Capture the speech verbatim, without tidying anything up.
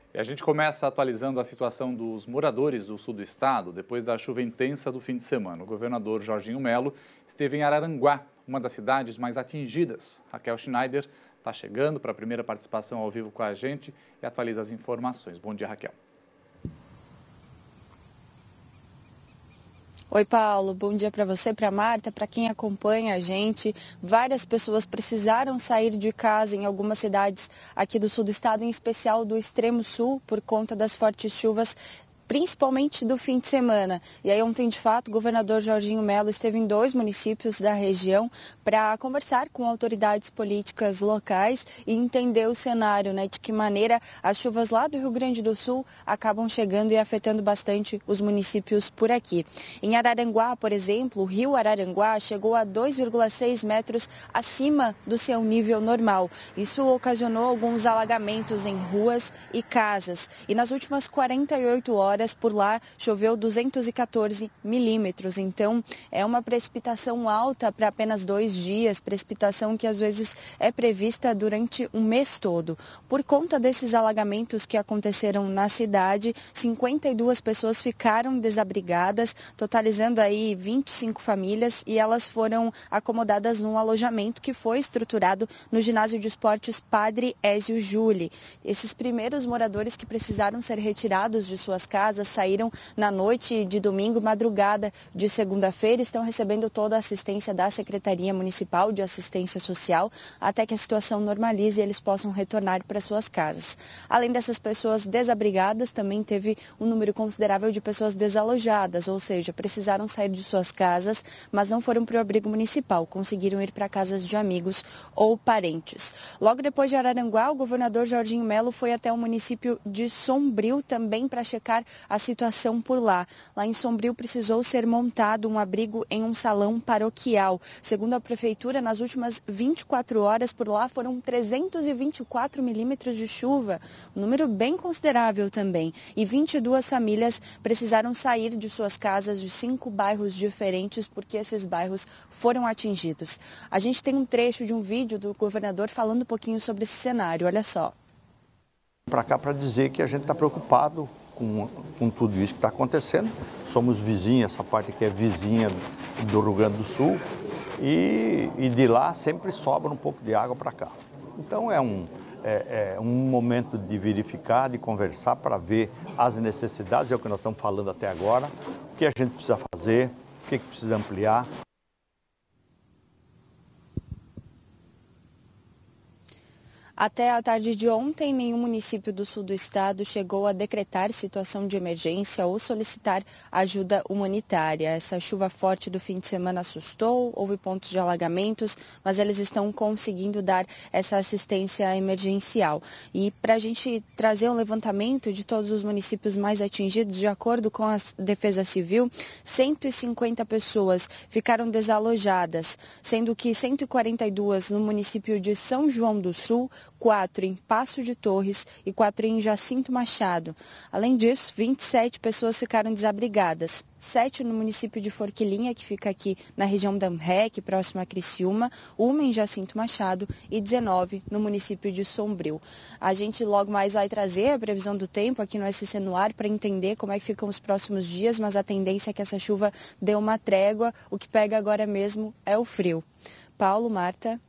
E a gente começa atualizando a situação dos moradores do sul do estado depois da chuva intensa do fim de semana. O governador Jorginho Mello esteve em Araranguá, uma das cidades mais atingidas. Raquel Schneider está chegando para a primeira participação ao vivo com a gente e atualiza as informações. Bom dia, Raquel. Oi, Paulo. Bom dia para você, para a Marta, para quem acompanha a gente. Várias pessoas precisaram sair de casa em algumas cidades aqui do sul do estado, em especial do extremo sul, por conta das fortes chuvas, principalmente do fim de semana. E aí ontem, de fato, o governador Jorginho Mello esteve em dois municípios da região para conversar com autoridades políticas locais e entender o cenário, né, de que maneira as chuvas lá do Rio Grande do Sul acabam chegando e afetando bastante os municípios por aqui. Em Araranguá, por exemplo, o rio Araranguá chegou a dois vírgula seis metros acima do seu nível normal. Isso ocasionou alguns alagamentos em ruas e casas. E nas últimas quarenta e oito horas, por lá choveu duzentos e quatorze milímetros, então é uma precipitação alta para apenas dois dias, precipitação que às vezes é prevista durante um mês todo. Por conta desses alagamentos que aconteceram na cidade, cinquenta e duas pessoas ficaram desabrigadas, totalizando aí vinte e cinco famílias, e elas foram acomodadas num alojamento que foi estruturado no ginásio de esportes Padre Ézio Júli. Esses primeiros moradores que precisaram ser retirados de suas casas saíram na noite de domingo, madrugada de segunda-feira, estão recebendo toda a assistência da Secretaria Municipal de Assistência Social até que a situação normalize e eles possam retornar para suas casas. Além dessas pessoas desabrigadas, também teve um número considerável de pessoas desalojadas, ou seja, precisaram sair de suas casas, mas não foram para o abrigo municipal, conseguiram ir para casas de amigos ou parentes. Logo depois de Araranguá, o governador Jorginho Mello foi até o município de Sombrio também para checar a situação por lá. Lá em Sombrio precisou ser montado um abrigo em um salão paroquial. Segundo a prefeitura, nas últimas vinte e quatro horas por lá foram trezentos e vinte e quatro milímetros de chuva, um número bem considerável também. E vinte e duas famílias precisaram sair de suas casas de cinco bairros diferentes porque esses bairros foram atingidos. A gente tem um trecho de um vídeo do governador falando um pouquinho sobre esse cenário. Olha só. Para cá para dizer que a gente está preocupado Com, com tudo isso que está acontecendo. Somos vizinhos, essa parte aqui é vizinha do Rio Grande do Sul e, e de lá sempre sobra um pouco de água para cá. Então é um, é, é um momento de verificar, de conversar para ver as necessidades, é o que nós estamos falando até agora, o que a gente precisa fazer, o que, que precisa ampliar. Até a tarde de ontem, nenhum município do sul do estado chegou a decretar situação de emergência ou solicitar ajuda humanitária. Essa chuva forte do fim de semana assustou, houve pontos de alagamentos, mas eles estão conseguindo dar essa assistência emergencial. E para a gente trazer um levantamento de todos os municípios mais atingidos, de acordo com a Defesa Civil, cento e cinquenta pessoas ficaram desalojadas, sendo que cento e quarenta e duas no município de São João do Sul, quatro em Passo de Torres e quatro em Jacinto Machado. Além disso, vinte e sete pessoas ficaram desabrigadas, sete no município de Forquilinha, que fica aqui na região da Amrec, próximo a Criciúma, uma em Jacinto Machado e dezenove no município de Sombrio. A gente logo mais vai trazer a previsão do tempo aqui no S C no ar para entender como é que ficam os próximos dias, mas a tendência é que essa chuva dê uma trégua, o que pega agora mesmo é o frio. Paulo, Marta.